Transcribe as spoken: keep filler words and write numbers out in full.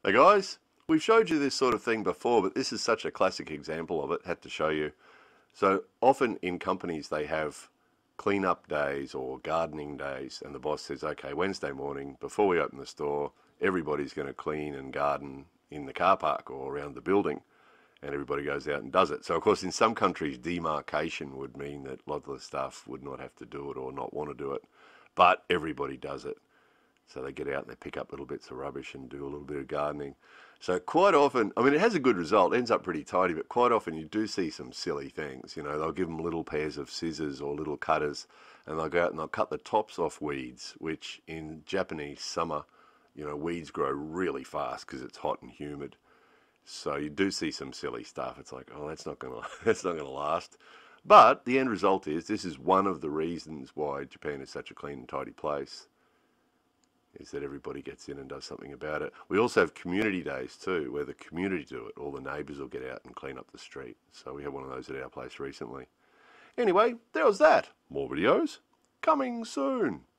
Hey guys, we've showed you this sort of thing before, but this is such a classic example of it, had to show you. So often in companies they have clean-up days or gardening days, and the boss says, okay, Wednesday morning, before we open the store, everybody's going to clean and garden in the car park or around the building, and everybody goes out and does it. So of course in some countries demarcation would mean that a lot of the staff would not have to do it or not want to do it, but everybody does it. So they get out and they pick up little bits of rubbish and do a little bit of gardening. So quite often, I mean, it has a good result, it ends up pretty tidy, but quite often you do see some silly things. You know, they'll give them little pairs of scissors or little cutters, and they'll go out and they'll cut the tops off weeds, which in Japanese summer, you know, weeds grow really fast because it's hot and humid. So you do see some silly stuff. It's like, oh, that's not gonna, that's not gonna last. But the end result is, this is one of the reasons why Japan is such a clean and tidy place, is that everybody gets in and does something about it. We also have community days too, where the community do it. All the neighbours will get out and clean up the street. So we had one of those at our place recently. Anyway, there was that. More videos coming soon.